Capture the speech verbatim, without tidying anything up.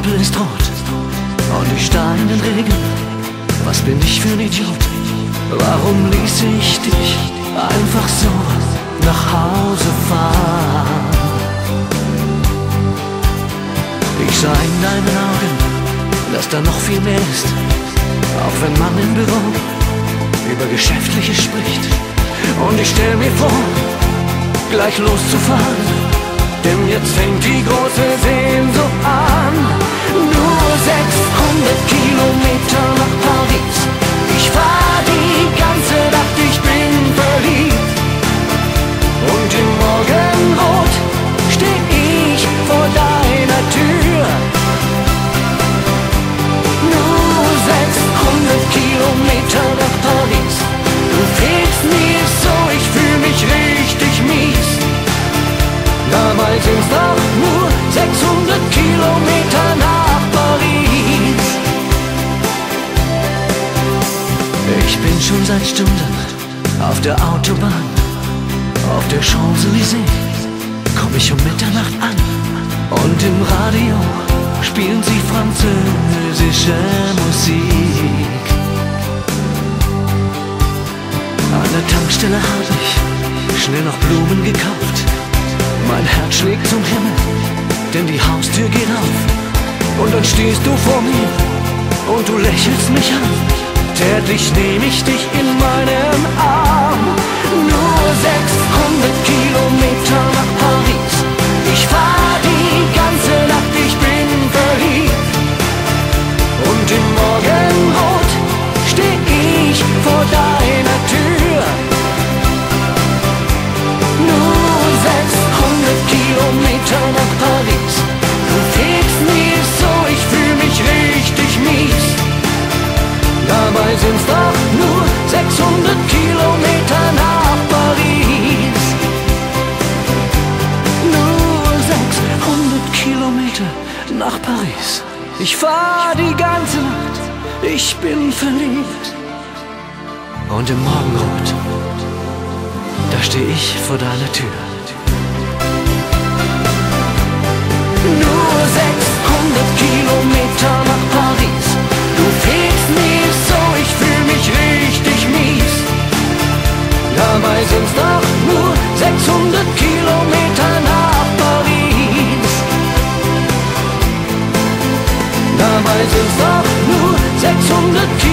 Ampel ist rot und ich starr in den Regen. Was bin ich für ein Idiot? Warum ließ ich dich einfach so nach Hause fahren? Ich sah in deinen Augen, dass da noch viel mehr ist, auch wenn man im Büro über Geschäftliches spricht. Und ich stell mir vor, gleich loszufahren, denn jetzt fängt die große Sehnsucht an. Nur sechshundert Kilometer nach Paris. Ich fahr die ganze Nacht, ich bin verliebt. Und im Morgenrot steh ich vor deiner Tür. Nur sechshundert Kilometer nach Paris. Du fehlst mir so, ich fühl mich richtig mies. Dabei sind's doch nur sechshundert Kilometer nach Paris. Ich bin schon seit Stunden auf der Autobahn, auf der Champs-Élysées komm ich um Mitternacht an. Und im Radio spielen sie französische Musik. An der Tankstelle hab ich schnell noch Blumen gekauft. Mein Herz schlägt zum Himmel, denn die Haustür geht auf. Und dann stehst du vor mir und du lächelst mich an. Zärtlich nehm ich dich in meinen Arm. Nur sechshundert Kilometer nach Paris. Ich fahr die ganze Nacht, ich bin verliebt. Und im Morgenrot steh ich vor deiner Tür. Nur sechshundert Kilometer nach Paris. Du fehlst mir so, ich fühl mich richtig mies. Dabei sind's doch nur sechshundert Kilometer nach Paris. Nur sechshundert Kilometer nach Paris. Ich fahr die ganze Nacht, ich bin verliebt. Und im Morgenrot, da steh ich vor deiner Tür. Nur sechshundert Kilometer nach Paris. Du fehlst mir so, ich fühl mich richtig mies. Dabei sind's doch nur sechshundert Kilometer nach Paris. Dabei sind's doch nur sechshundert Kilometer.